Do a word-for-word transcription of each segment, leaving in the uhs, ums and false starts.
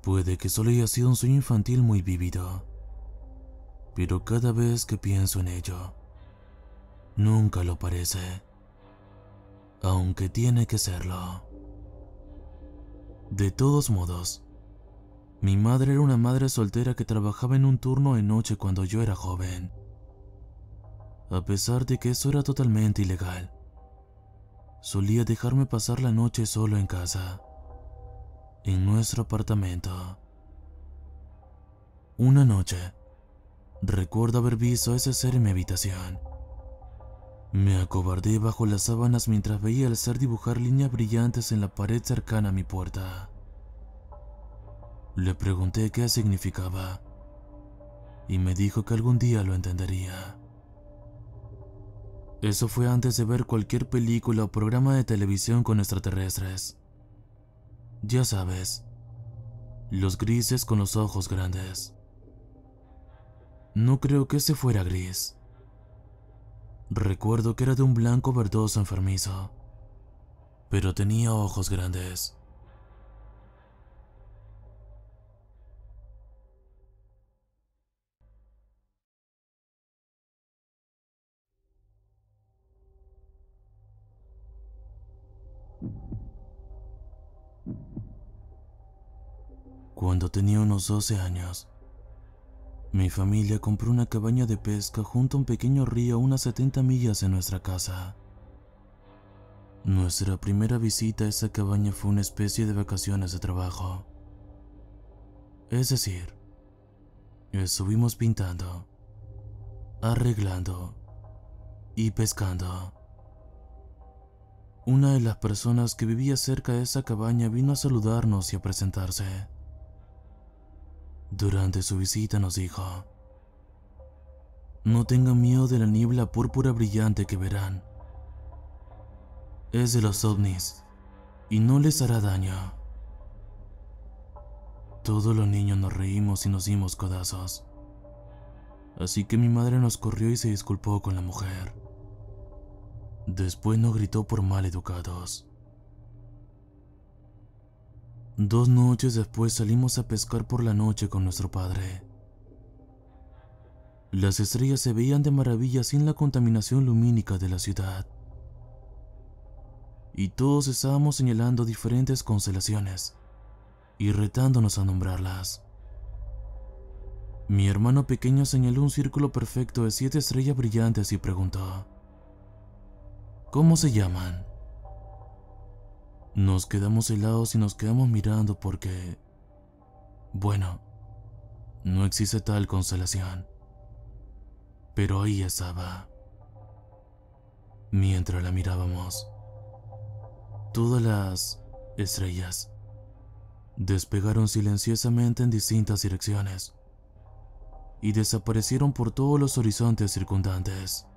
Puede que solo haya sido un sueño infantil muy vívido, pero cada vez que pienso en ello, nunca lo parece, aunque tiene que serlo. De todos modos, mi madre era una madre soltera que trabajaba en un turno de noche cuando yo era joven. A pesar de que eso era totalmente ilegal, solía dejarme pasar la noche solo en casa, en nuestro apartamento. Una noche, recuerdo haber visto a ese ser en mi habitación. Me acobardé bajo las sábanas mientras veía al ser dibujar líneas brillantes en la pared cercana a mi puerta. Le pregunté qué significaba y me dijo que algún día lo entendería. Eso fue antes de ver cualquier película o programa de televisión con extraterrestres. Ya sabes, los grises con los ojos grandes. No creo que ese fuera gris. Recuerdo que era de un blanco verdoso enfermizo, pero tenía ojos grandes. Cuando tenía unos doce años, mi familia compró una cabaña de pesca junto a un pequeño río a unas setenta millas de nuestra casa. Nuestra primera visita a esa cabaña fue una especie de vacaciones de trabajo. Es decir, estuvimos pintando, arreglando y pescando. Una de las personas que vivía cerca de esa cabaña vino a saludarnos y a presentarse. Durante su visita nos dijo: no tengan miedo de la niebla púrpura brillante que verán. Es de los ovnis y no les hará daño. Todos los niños nos reímos y nos dimos codazos. Así que mi madre nos corrió y se disculpó con la mujer. Después nos gritó por mal educados. Dos noches después salimos a pescar por la noche con nuestro padre. Las estrellas se veían de maravilla sin la contaminación lumínica de la ciudad. Y todos estábamos señalando diferentes constelaciones y retándonos a nombrarlas. Mi hermano pequeño señaló un círculo perfecto de siete estrellas brillantes y preguntó: ¿cómo se llaman? Nos quedamos helados y nos quedamos mirando porque, bueno, no existe tal constelación. Pero ahí estaba. Mientras la mirábamos, todas las estrellas despegaron silenciosamente en distintas direcciones y desaparecieron por todos los horizontes circundantes.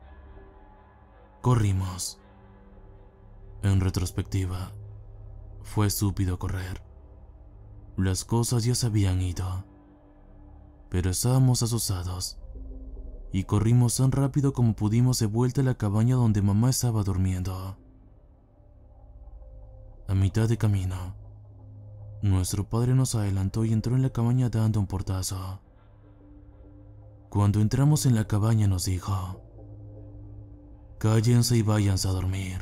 Corrimos. En retrospectiva, fue estúpido correr. Las cosas ya se habían ido, pero estábamos asustados y corrimos tan rápido como pudimos de vuelta a la cabaña donde mamá estaba durmiendo. A mitad de camino, nuestro padre nos adelantó y entró en la cabaña dando un portazo. Cuando entramos en la cabaña nos dijo: cállense y váyanse a dormir.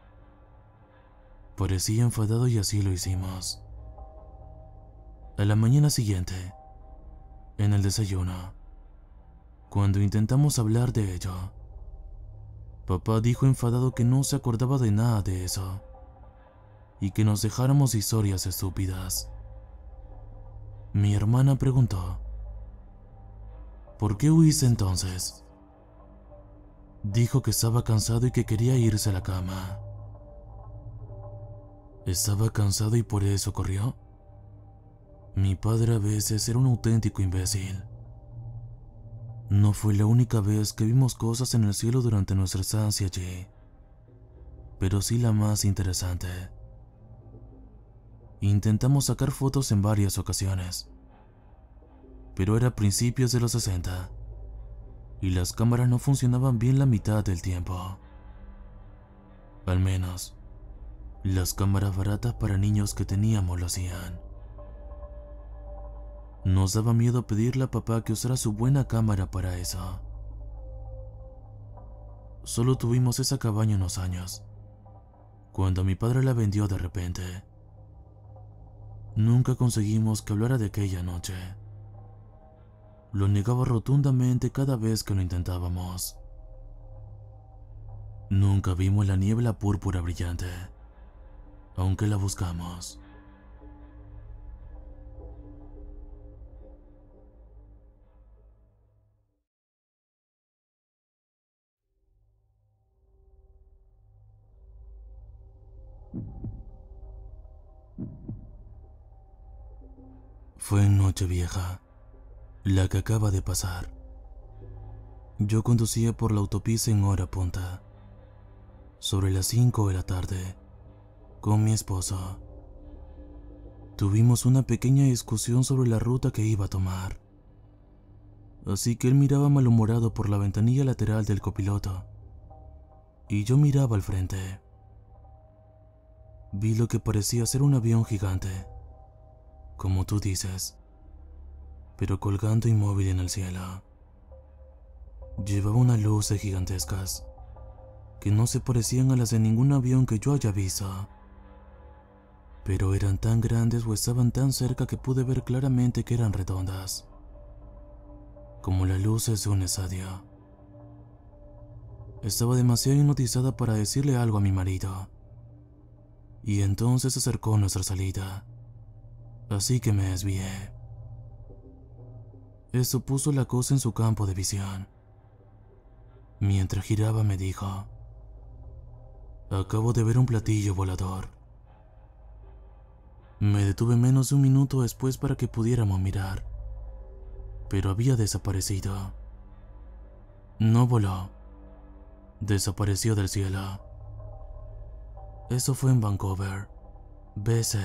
Parecía enfadado y así lo hicimos. A la mañana siguiente, en el desayuno, cuando intentamos hablar de ello, papá dijo enfadado que no se acordaba de nada de eso y que nos dejáramos historias estúpidas. Mi hermana preguntó: ¿por qué huiste entonces? Dijo que estaba cansado y que quería irse a la cama. ¿Estaba cansado y por eso corrió? Mi padre a veces era un auténtico imbécil. No fue la única vez que vimos cosas en el cielo durante nuestra estancia allí, pero sí la más interesante. Intentamos sacar fotos en varias ocasiones, pero era a principios de los sesenta y las cámaras no funcionaban bien la mitad del tiempo. Al menos, las cámaras baratas para niños que teníamos lo hacían. Nos daba miedo pedirle a papá que usara su buena cámara para eso. Solo tuvimos esa cabaña unos años, cuando mi padre la vendió de repente. Nunca conseguimos que hablara de aquella noche. Lo negaba rotundamente cada vez que lo intentábamos. Nunca vimos la niebla púrpura brillante, aunque la buscamos. Fue en Nochevieja, la que acaba de pasar. Yo conducía por la autopista en hora punta, sobre las cinco de la tarde, con mi esposo. Tuvimos una pequeña discusión sobre la ruta que iba a tomar, así que él miraba malhumorado por la ventanilla lateral del copiloto, y yo miraba al frente. Vi lo que parecía ser un avión gigante, como tú dices, pero colgando inmóvil en el cielo. Llevaba unas luces gigantescas que no se parecían a las de ningún avión que yo haya visto, pero eran tan grandes o estaban tan cerca que pude ver claramente que eran redondas, como las luces de un estadio. Estaba demasiado hipnotizada para decirle algo a mi marido, y entonces se acercó nuestra salida, así que me desvié. Eso puso la cosa en su campo de visión. Mientras giraba me dijo: acabo de ver un platillo volador. Me detuve menos de un minuto después para que pudiéramos mirar, pero había desaparecido. No voló, desapareció del cielo. Eso fue en Vancouver, B C.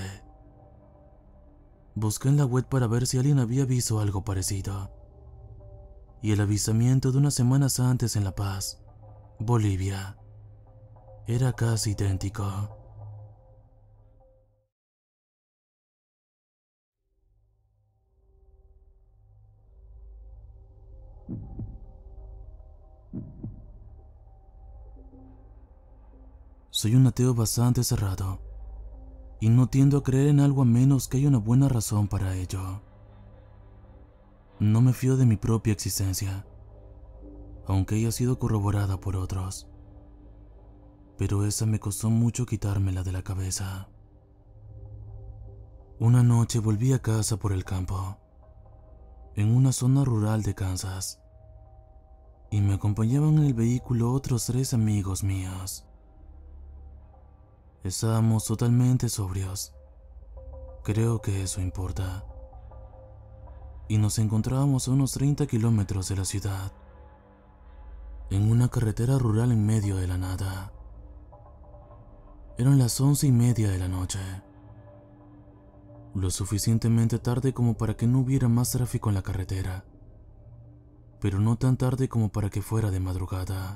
Busqué en la web para ver si alguien había visto algo parecido, y el avistamiento de unas semanas antes en La Paz, Bolivia, era casi idéntico. Soy un ateo bastante cerrado, y no tiendo a creer en algo a menos que haya una buena razón para ello. No me fío de mi propia existencia, aunque haya sido corroborada por otros, pero esa me costó mucho quitármela de la cabeza. Una noche volví a casa por el campo, en una zona rural de Kansas, y me acompañaban en el vehículo otros tres amigos míos. Estábamos totalmente sobrios, creo que eso importa, y nos encontrábamos a unos treinta kilómetros de la ciudad, en una carretera rural en medio de la nada. Eran las once y media de la noche, lo suficientemente tarde como para que no hubiera más tráfico en la carretera, pero no tan tarde como para que fuera de madrugada.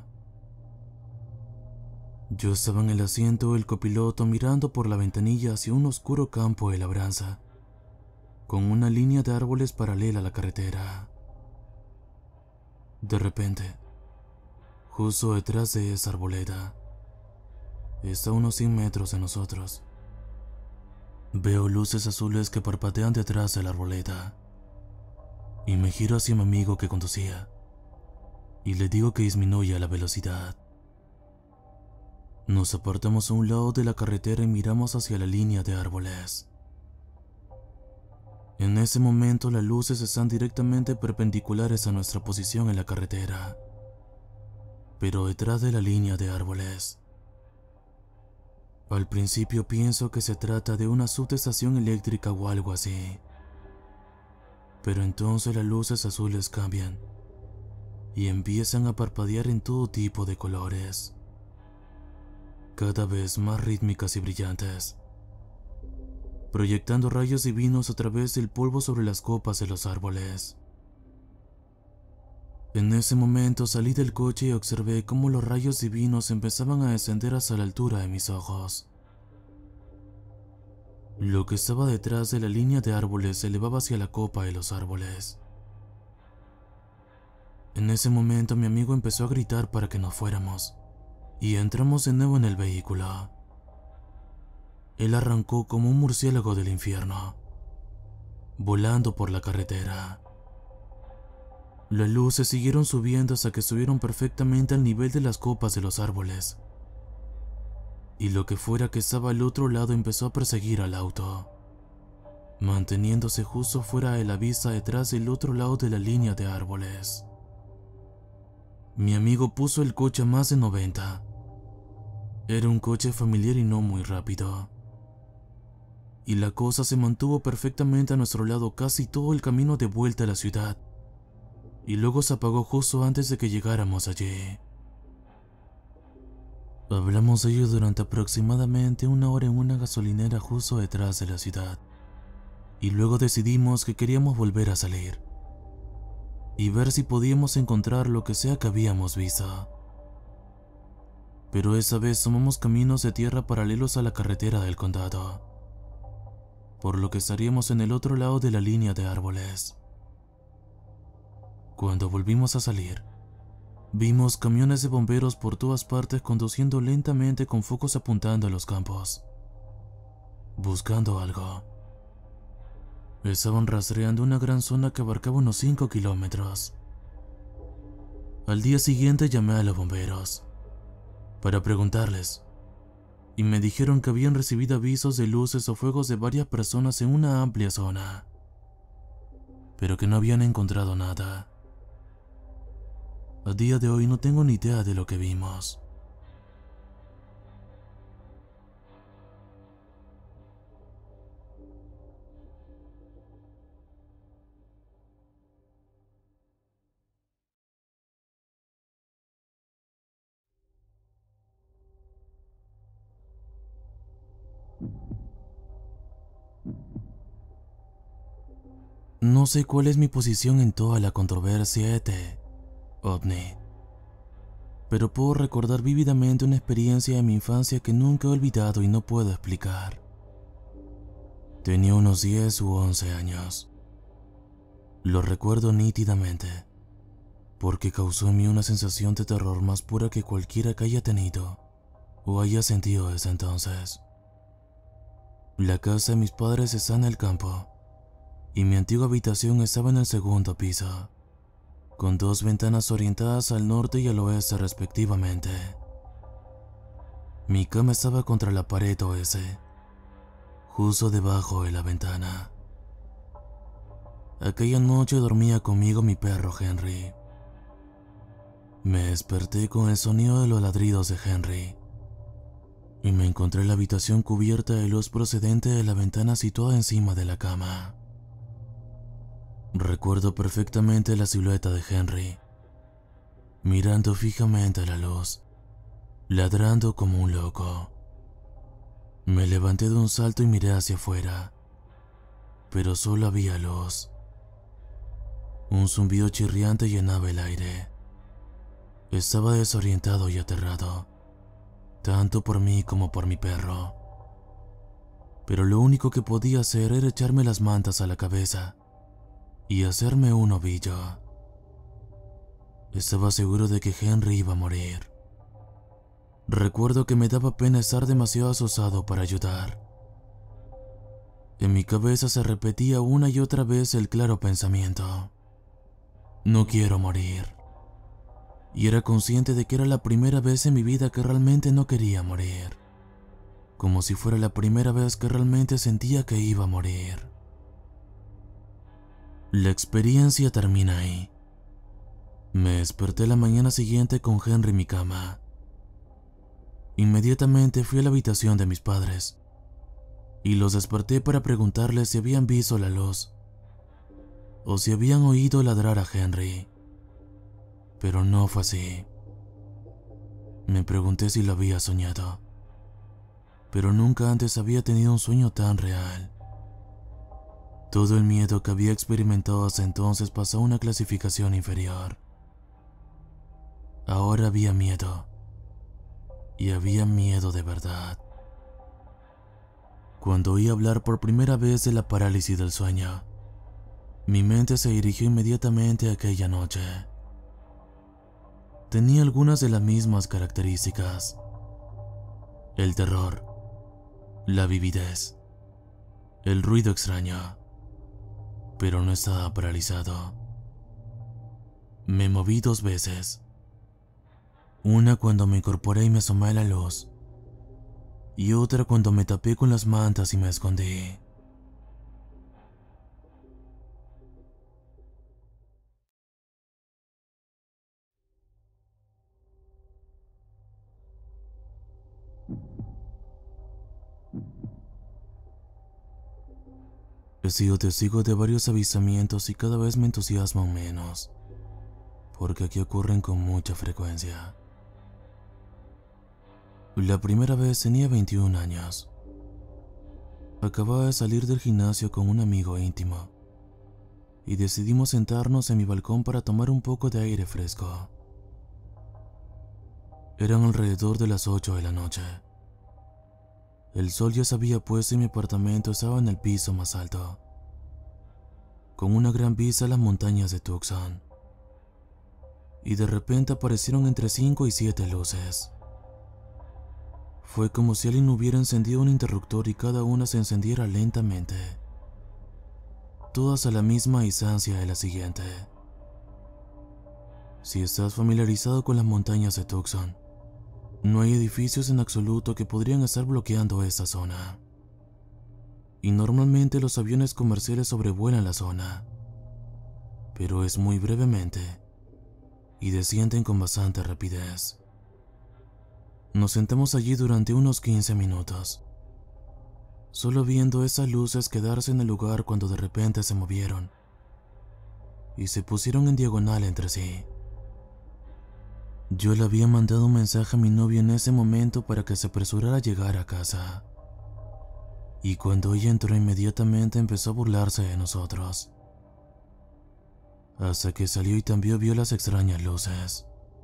Yo estaba en el asiento del copiloto mirando por la ventanilla hacia un oscuro campo de labranza, con una línea de árboles paralela a la carretera. De repente, justo detrás de esa arboleda, está a unos cien metros de nosotros, veo luces azules que parpadean detrás de la arboleda, y me giro hacia mi amigo que conducía, y le digo que disminuya la velocidad. Nos apartamos a un lado de la carretera y miramos hacia la línea de árboles. En ese momento las luces están directamente perpendiculares a nuestra posición en la carretera, pero detrás de la línea de árboles. Al principio pienso que se trata de una subestación eléctrica o algo así, pero entonces las luces azules cambian y empiezan a parpadear en todo tipo de colores, cada vez más rítmicas y brillantes, proyectando rayos divinos a través del polvo sobre las copas de los árboles. En ese momento salí del coche y observé cómo los rayos divinos empezaban a descender hasta la altura de mis ojos. Lo que estaba detrás de la línea de árboles se elevaba hacia la copa de los árboles. En ese momento mi amigo empezó a gritar para que nos fuéramos, y entramos de nuevo en el vehículo. Él arrancó como un murciélago del infierno, volando por la carretera. Las luces siguieron subiendo hasta que estuvieron perfectamente al nivel de las copas de los árboles, y lo que fuera que estaba al otro lado empezó a perseguir al auto, manteniéndose justo fuera de la vista detrás del otro lado de la línea de árboles. Mi amigo puso el coche a más de noventa. Era un coche familiar y no muy rápido. Y la cosa se mantuvo perfectamente a nuestro lado casi todo el camino de vuelta a la ciudad, y luego se apagó justo antes de que llegáramos allí. Hablamos de ello durante aproximadamente una hora en una gasolinera justo detrás de la ciudad, y luego decidimos que queríamos volver a salir y ver si podíamos encontrar lo que sea que habíamos visto. Pero esa vez tomamos caminos de tierra paralelos a la carretera del condado, por lo que estaríamos en el otro lado de la línea de árboles. Cuando volvimos a salir, vimos camiones de bomberos por todas partes conduciendo lentamente con focos apuntando a los campos, buscando algo. Estaban rastreando una gran zona que abarcaba unos cinco kilómetros. Al día siguiente llamé a los bomberos para preguntarles, y me dijeron que habían recibido avisos de luces o fuegos de varias personas en una amplia zona, pero que no habían encontrado nada. A día de hoy no tengo ni idea de lo que vimos. No sé cuál es mi posición en toda la controversia E T, OVNI, pero puedo recordar vívidamente una experiencia de mi infancia que nunca he olvidado y no puedo explicar. Tenía unos diez u once años. Lo recuerdo nítidamente, porque causó en mí una sensación de terror más pura que cualquiera que haya tenido o haya sentido desde entonces. La casa de mis padres está en el campo, y mi antigua habitación estaba en el segundo piso, con dos ventanas orientadas al norte y al oeste respectivamente. Mi cama estaba contra la pared oeste, justo debajo de la ventana. Aquella noche dormía conmigo mi perro Henry. Me desperté con el sonido de los ladridos de Henry, y me encontré en la habitación cubierta de luz procedente de la ventana situada encima de la cama. Recuerdo perfectamente la silueta de Henry, mirando fijamente a la luz, ladrando como un loco. Me levanté de un salto y miré hacia afuera, pero solo había luz. Un zumbido chirriante llenaba el aire. Estaba desorientado y aterrado, tanto por mí como por mi perro. Pero lo único que podía hacer era echarme las mantas a la cabeza y hacerme un ovillo. Estaba seguro de que Henry iba a morir. Recuerdo que me daba pena estar demasiado asustado para ayudar. En mi cabeza se repetía una y otra vez el claro pensamiento: no quiero morir. Y era consciente de que era la primera vez en mi vida que realmente no quería morir, como si fuera la primera vez que realmente sentía que iba a morir. La experiencia termina ahí. Me desperté la mañana siguiente con Henry en mi cama. Inmediatamente fui a la habitación de mis padres y los desperté para preguntarles si habían visto la luz o si habían oído ladrar a Henry. Pero no fue así. Me pregunté si lo había soñado, pero nunca antes había tenido un sueño tan real. Todo el miedo que había experimentado hasta entonces pasó a una clasificación inferior. Ahora había miedo, y había miedo de verdad. Cuando oí hablar por primera vez de la parálisis del sueño, mi mente se dirigió inmediatamente a aquella noche. Tenía algunas de las mismas características: el terror, la vividez, el ruido extraño, pero no estaba paralizado. Me moví dos veces, una cuando me incorporé y me asomé a la luz, y otra cuando me tapé con las mantas y me escondí. He sido testigo de varios avistamientos y cada vez me entusiasman menos, porque aquí ocurren con mucha frecuencia. La primera vez tenía veintiún años. Acababa de salir del gimnasio con un amigo íntimo y decidimos sentarnos en mi balcón para tomar un poco de aire fresco. Eran alrededor de las ocho de la noche. El sol ya se había puesto y mi apartamento estaba en el piso más alto, con una gran vista a las montañas de Tucson. Y de repente aparecieron entre cinco y siete luces. Fue como si alguien hubiera encendido un interruptor y cada una se encendiera lentamente, todas a la misma distancia de la siguiente. Si estás familiarizado con las montañas de Tucson, no hay edificios en absoluto que podrían estar bloqueando esta zona. Y normalmente los aviones comerciales sobrevuelan la zona, pero es muy brevemente y descienden con bastante rapidez. Nos sentamos allí durante unos quince minutos, solo viendo esas luces quedarse en el lugar cuando de repente se movieron y se pusieron en diagonal entre sí. Yo le había mandado un mensaje a mi novia en ese momento para que se apresurara a llegar a casa, y cuando ella entró inmediatamente empezó a burlarse de nosotros, hasta que salió y también vio las extrañas luces.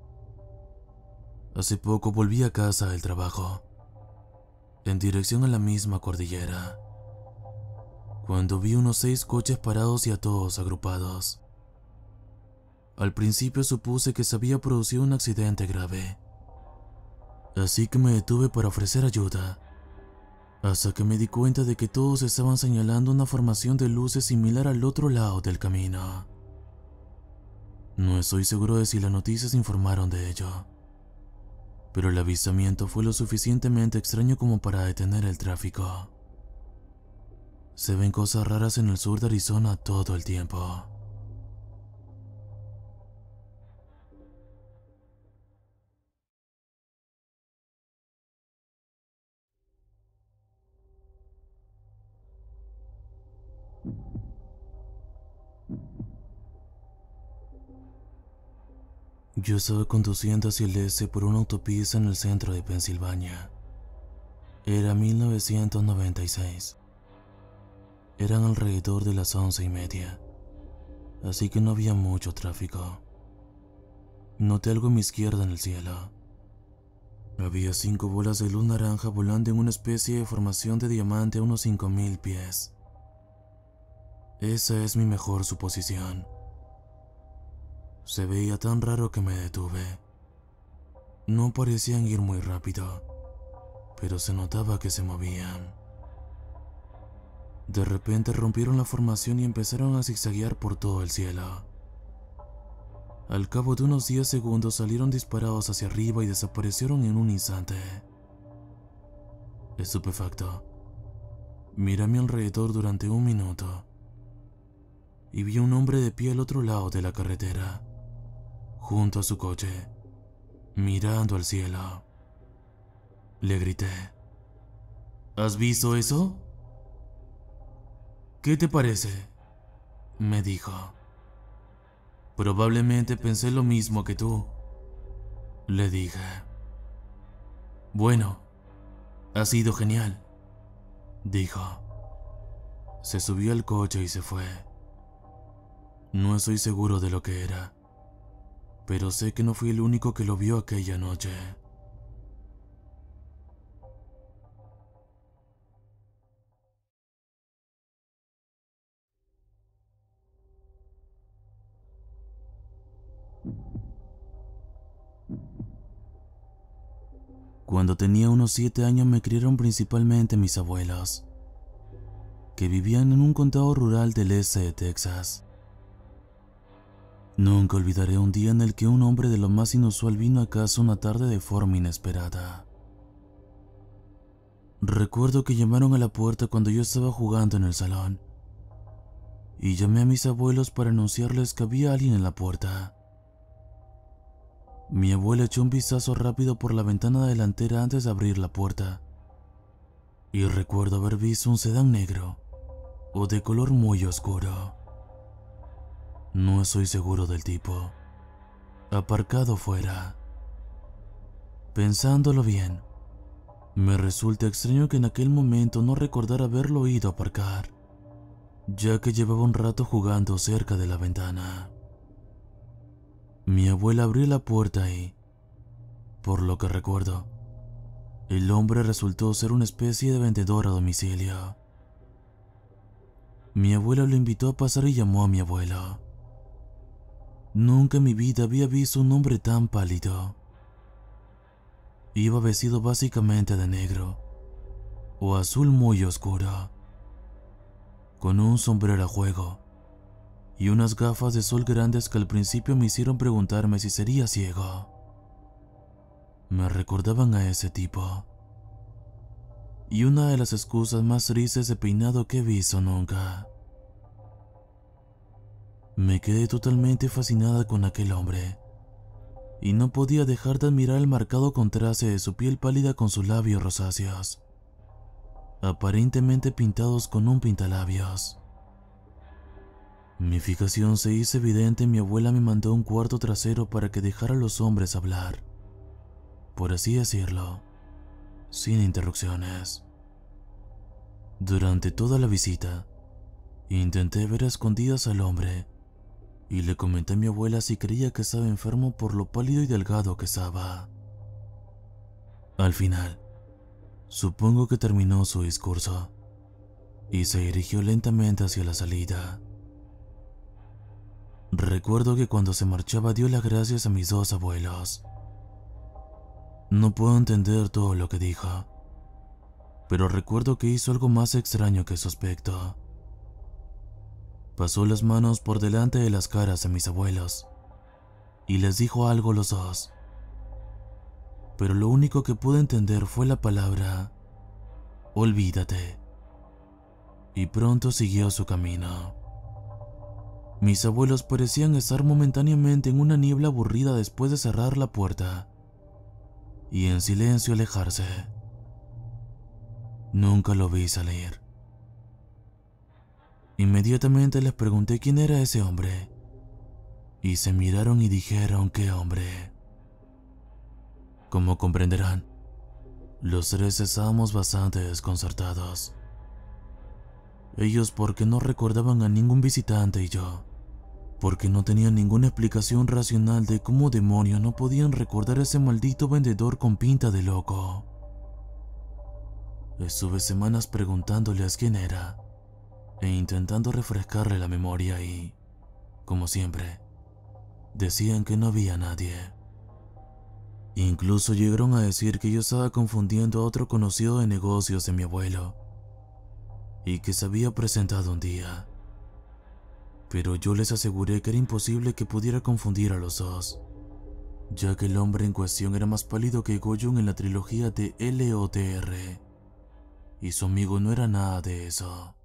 Hace poco volví a casa del trabajo, en dirección a la misma cordillera, cuando vi unos seis coches parados y a todos agrupados. Al principio supuse que se había producido un accidente grave, así que me detuve para ofrecer ayuda, hasta que me di cuenta de que todos estaban señalando una formación de luces similar al otro lado del camino. No estoy seguro de si las noticias informaron de ello, pero el avistamiento fue lo suficientemente extraño como para detener el tráfico. Se ven cosas raras en el sur de Arizona todo el tiempo. Yo estaba conduciendo hacia el este por una autopista en el centro de Pensilvania. Era mil novecientos noventa y seis. Eran alrededor de las once y media, así que no había mucho tráfico. Noté algo a mi izquierda en el cielo. Había cinco bolas de luz naranja volando en una especie de formación de diamante a unos cinco mil pies. Esa es mi mejor suposición. Se veía tan raro que me detuve. No parecían ir muy rápido, pero se notaba que se movían. De repente rompieron la formación y empezaron a zigzaguear por todo el cielo. Al cabo de unos diez segundos salieron disparados hacia arriba y desaparecieron en un instante. Estupefacto, miré a mi alrededor durante un minuto y vi a un hombre de pie al otro lado de la carretera, junto a su coche, mirando al cielo. Le grité: ¿Has visto eso? ¿Qué te parece?, me dijo. Probablemente pensé lo mismo que tú, le dije. Bueno, ha sido genial, dijo. Se subió al coche y se fue. No estoy seguro de lo que era, pero sé que no fui el único que lo vio aquella noche. Cuando tenía unos siete años me criaron principalmente mis abuelos, que vivían en un condado rural del este de Texas. Nunca olvidaré un día en el que un hombre de lo más inusual vino a casa una tarde de forma inesperada. Recuerdo que llamaron a la puerta cuando yo estaba jugando en el salón, y llamé a mis abuelos para anunciarles que había alguien en la puerta. Mi abuela echó un vistazo rápido por la ventana delantera antes de abrir la puerta, y recuerdo haber visto un sedán negro o de color muy oscuro. No estoy seguro del tipo, aparcado fuera. Pensándolo bien, me resulta extraño que en aquel momento no recordara haberlo oído aparcar, ya que llevaba un rato jugando cerca de la ventana. Mi abuela abrió la puerta y, por lo que recuerdo, el hombre resultó ser una especie de vendedor a domicilio. Mi abuela lo invitó a pasar y llamó a mi abuelo. Nunca en mi vida había visto un hombre tan pálido. Iba vestido básicamente de negro o azul muy oscuro, con un sombrero a juego y unas gafas de sol grandes que al principio me hicieron preguntarme si sería ciego. Me recordaban a ese tipo, y una de las excusas más tristes de peinado que he visto nunca. Me quedé totalmente fascinada con aquel hombre, y no podía dejar de admirar el marcado contraste de su piel pálida con sus labios rosáceos, aparentemente pintados con un pintalabios. Mi fijación se hizo evidente y mi abuela me mandó a un cuarto trasero para que dejara a los hombres hablar, por así decirlo, sin interrupciones. Durante toda la visita, intenté ver a escondidas al hombre y le comenté a mi abuela si creía que estaba enfermo por lo pálido y delgado que estaba. Al final, supongo que terminó su discurso y se dirigió lentamente hacia la salida. Recuerdo que cuando se marchaba dio las gracias a mis dos abuelos. No puedo entender todo lo que dijo, pero recuerdo que hizo algo más extraño que su aspecto. Pasó las manos por delante de las caras de mis abuelos y les dijo algo a los dos, pero lo único que pude entender fue la palabra olvídate, y pronto siguió su camino. Mis abuelos parecían estar momentáneamente en una niebla aburrida después de cerrar la puerta y en silencio alejarse. Nunca lo vi salir. Inmediatamente les pregunté quién era ese hombre, y se miraron y dijeron qué hombre. Como comprenderán, los tres estábamos bastante desconcertados. Ellos porque no recordaban a ningún visitante y yo, porque no tenían ninguna explicación racional de cómo demonios no podían recordar a ese maldito vendedor con pinta de loco. Estuve semanas preguntándoles quién era e intentando refrescarle la memoria y, como siempre, decían que no había nadie. Incluso llegaron a decir que yo estaba confundiendo a otro conocido de negocios de mi abuelo y que se había presentado un día. Pero yo les aseguré que era imposible que pudiera confundir a los dos, ya que el hombre en cuestión era más pálido que Gollum en la trilogía de L O T R, y su amigo no era nada de eso.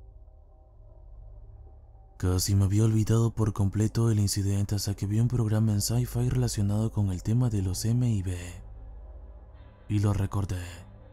Casi me había olvidado por completo del incidente hasta que vi un programa en Sci-Fi relacionado con el tema de los M I B, y lo recordé.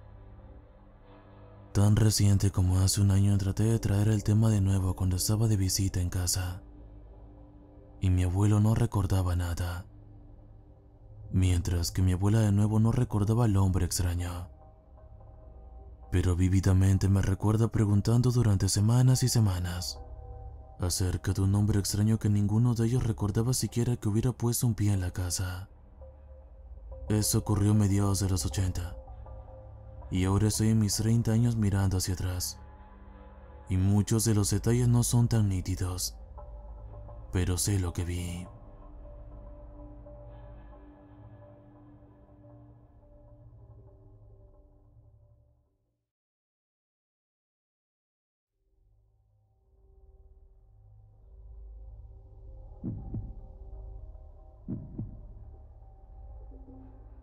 Tan reciente como hace un año traté de traer el tema de nuevo cuando estaba de visita en casa, y mi abuelo no recordaba nada, mientras que mi abuela de nuevo no recordaba al hombre extraño. Pero vívidamente me recuerda preguntando durante semanas y semanas acerca de un hombre extraño que ninguno de ellos recordaba siquiera que hubiera puesto un pie en la casa. Eso ocurrió a mediados de los ochenta. Y ahora estoy en mis treinta años mirando hacia atrás, y muchos de los detalles no son tan nítidos, pero sé lo que vi.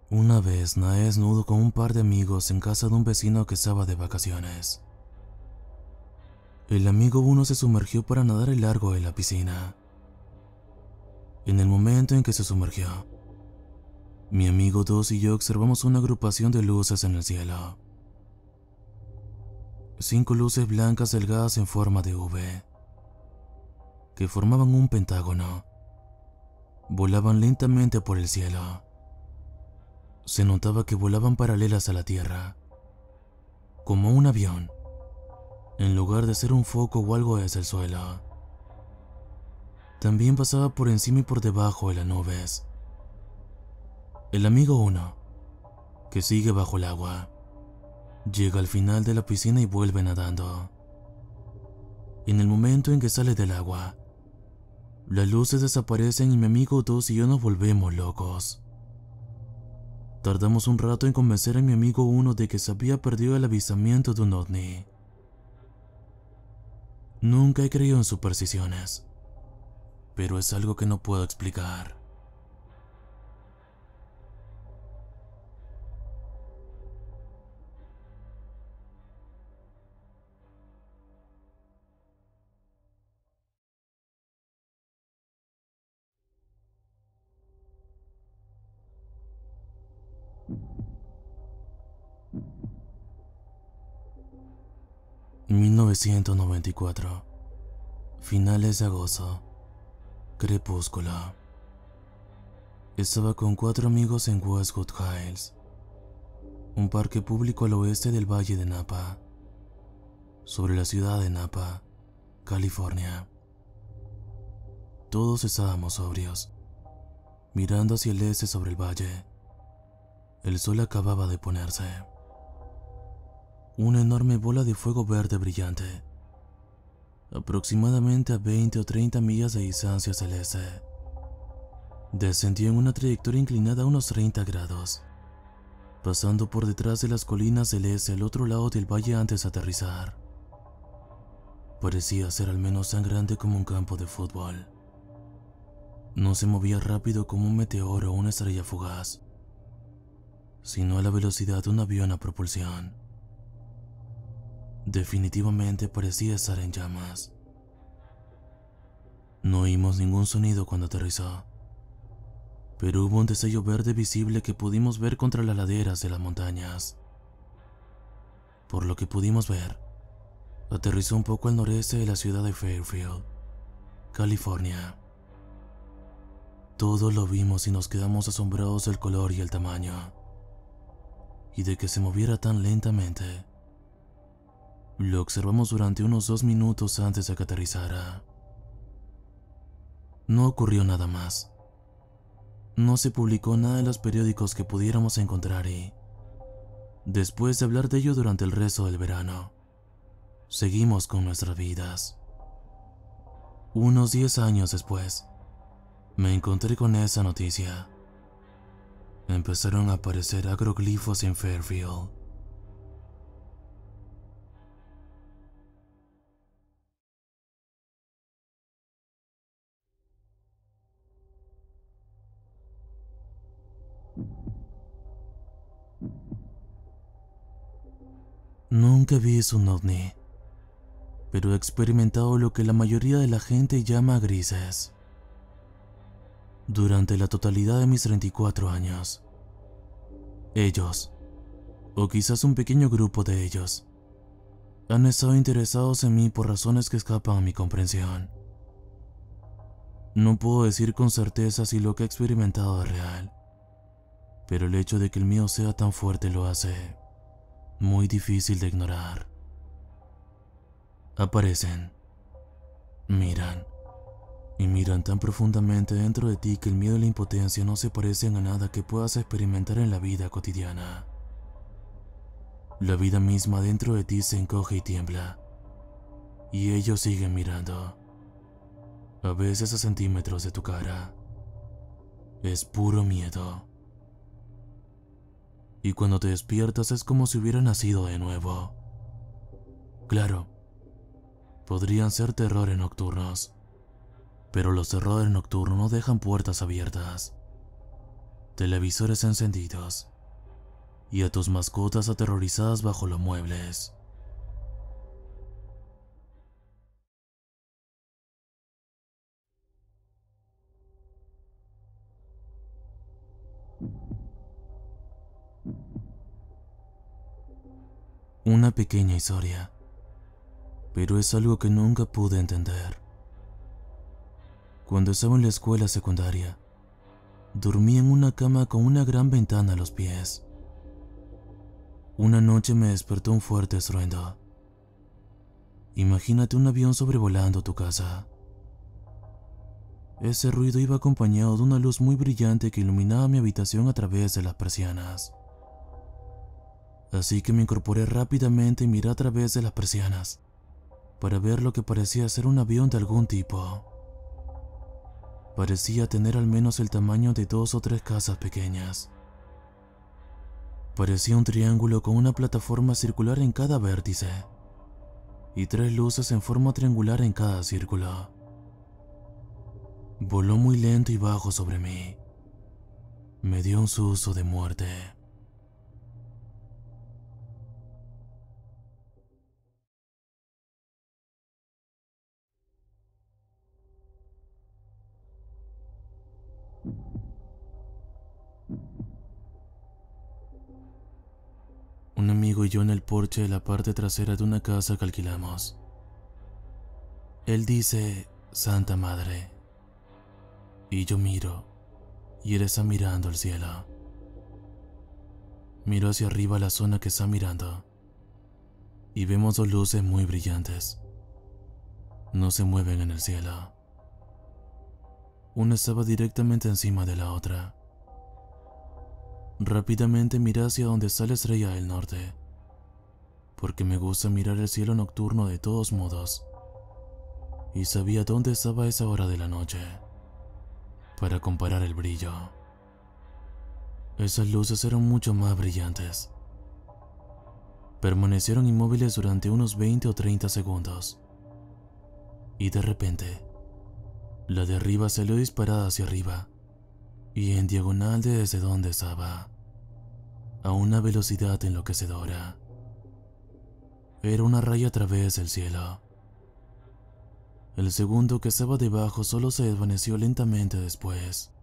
Una vez nadé desnudo con un par de amigos en casa de un vecino que estaba de vacaciones. El amigo uno se sumergió para nadar el largo de la piscina. En el momento en que se sumergió, mi amigo dos y yo observamos una agrupación de luces en el cielo. Cinco luces blancas delgadas en forma de V, que formaban un pentágono. Volaban lentamente por el cielo. Se notaba que volaban paralelas a la Tierra, como un avión, en lugar de ser un foco o algo desde el suelo. También pasaba por encima y por debajo de las nubes. El amigo uno, que sigue bajo el agua, llega al final de la piscina y vuelve nadando. En el momento en que sale del agua, las luces desaparecen y mi amigo dos y yo nos volvemos locos. Tardamos un rato en convencer a mi amigo uno de que se había perdido el avistamiento de un ovni. Nunca he creído en supersticiones, pero es algo que no puedo explicar. mil novecientos noventa y cuatro. Finales de agosto. Crepúsculo. Estaba con cuatro amigos en Westwood Hills, un parque público al oeste del Valle de Napa, sobre la ciudad de Napa, California. Todos estábamos sobrios, mirando hacia el este sobre el valle. El sol acababa de ponerse. Una enorme bola de fuego verde brillante, aproximadamente a veinte o treinta millas de distancia hacia el este, descendió en una trayectoria inclinada a unos treinta grados, pasando por detrás de las colinas del este al otro lado del valle antes de aterrizar. Parecía ser al menos tan grande como un campo de fútbol. No se movía rápido como un meteoro o una estrella fugaz, sino a la velocidad de un avión a propulsión. Definitivamente parecía estar en llamas. No oímos ningún sonido cuando aterrizó, pero hubo un destello verde visible que pudimos ver contra las laderas de las montañas. Por lo que pudimos ver, aterrizó un poco al noreste de la ciudad de Fairfield, California. Todos lo vimos y nos quedamos asombrados del color y el tamaño, y de que se moviera tan lentamente. Lo observamos durante unos dos minutos antes de que aterrizara. No ocurrió nada más. No se publicó nada en los periódicos que pudiéramos encontrar y, después de hablar de ello durante el resto del verano, seguimos con nuestras vidas. Unos diez años después, me encontré con esa noticia. Empezaron a aparecer agroglifos en Fairfield. Nunca he visto un ovni, pero he experimentado lo que la mayoría de la gente llama grises. Durante la totalidad de mis treinta y cuatro años, ellos, o quizás un pequeño grupo de ellos, han estado interesados en mí por razones que escapan a mi comprensión. No puedo decir con certeza si lo que he experimentado es real, pero el hecho de que el mío sea tan fuerte lo hace muy difícil de ignorar. Aparecen, miran, y miran tan profundamente dentro de ti que el miedo y la impotencia no se parecen a nada que puedas experimentar en la vida cotidiana. La vida misma dentro de ti se encoge y tiembla, y ellos siguen mirando, a veces a centímetros de tu cara. Es puro miedo. Y cuando te despiertas es como si hubiera nacido de nuevo. Claro, podrían ser terrores nocturnos, pero los terrores nocturnos no dejan puertas abiertas. televisores encendidos y a tus mascotas aterrorizadas bajo los muebles. Una pequeña historia, pero es algo que nunca pude entender. Cuando estaba en la escuela secundaria, dormí en una cama con una gran ventana a los pies. Una noche me despertó un fuerte estruendo. Imagínate un avión sobrevolando tu casa. Ese ruido iba acompañado de una luz muy brillante que iluminaba mi habitación a través de las persianas. Así que me incorporé rápidamente y miré a través de las persianas para ver lo que parecía ser un avión de algún tipo. Parecía tener al menos el tamaño de dos o tres casas pequeñas. Parecía un triángulo con una plataforma circular en cada vértice y tres luces en forma triangular en cada círculo. Voló muy lento y bajo sobre mí. Me dio un susto de muerte. Un amigo y yo en el porche de la parte trasera de una casa que alquilamos. Él dice, Santa Madre. Y yo miro, y él está mirando al cielo. Miro hacia arriba la zona que está mirando, y vemos dos luces muy brillantes. No se mueven en el cielo. Una estaba directamente encima de la otra. Rápidamente miré hacia donde está la estrella del norte, porque me gusta mirar el cielo nocturno de todos modos, y sabía dónde estaba a esa hora de la noche, para comparar el brillo. Esas luces eran mucho más brillantes. Permanecieron inmóviles durante unos veinte o treinta segundos, y de repente, la de arriba salió disparada hacia arriba, y en diagonal desde donde estaba, a una velocidad enloquecedora. Era una raya a través del cielo. El segundo que estaba debajo solo se desvaneció lentamente después.